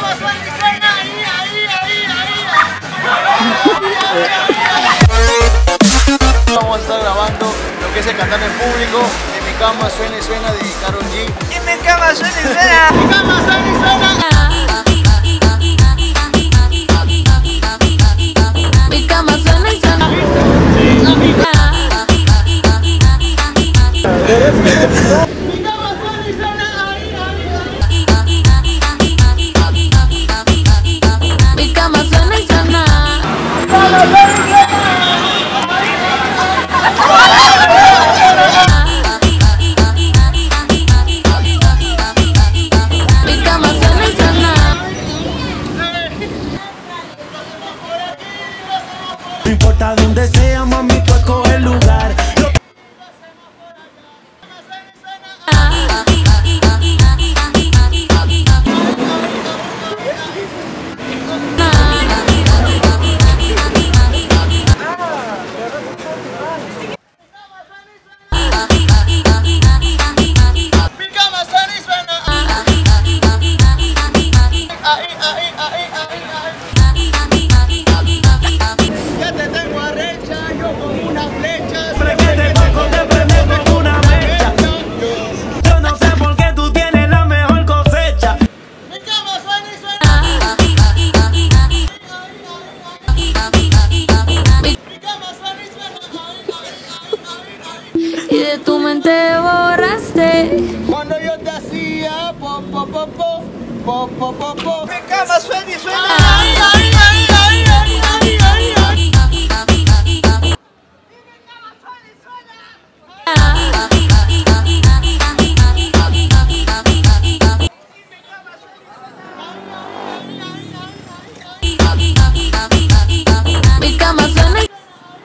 cama suena y suena, Vamos a estar grabando lo que es el cantar en público de Mi Cama Suena y Suena de Karol G. Y mi cama suena y suena. Mi cama suena y suena. Mi cama suena y suena. Mi cama suena y suena. Mi cama suena y suena. No importa dónde sea, mami, tú escoges el lugar. Ya te tengo arrecha, yo con unas flechas. Prende poco, te prende con una mecha. Yo no sé por qué tú tienes la mejor cosecha. Mi cama suena y suena. Mi cama suena y suena. Y de tu mente borraste. Cuando yo te hacía po po po po po po po po. Mi cama suena y suena. Mi cama suena y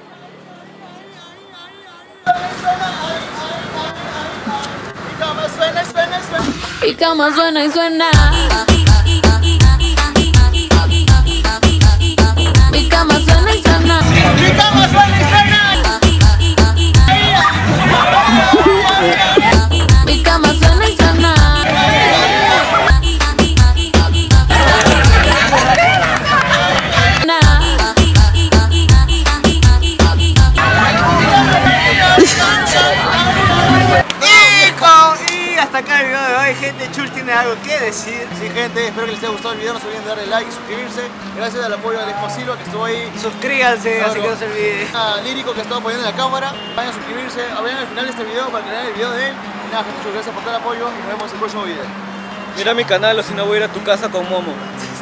Mi cama suena y suena y suena. mi cama suena y suena. Mi cama suena y suena. Mi cama suena y suena. Mi cama suena y suena. Y hasta acá el video de hoy, gente. Chul tiene algo que decir. Sí, gente, espero que les haya gustado el video. No se olviden de darle like, suscribirse. Gracias al apoyo de Alejo Silva, que estuvo ahí. Suscríbanse, así que no se olviden. A Lírico, que estaba apoyando en la cámara. Vayan a suscribirse. Vayan al final de este video para que vean el video de él. Y nada, gente, muchas gracias por todo el apoyo y nos vemos en el próximo video. Mira mi canal o si no voy a ir a tu casa con Momo.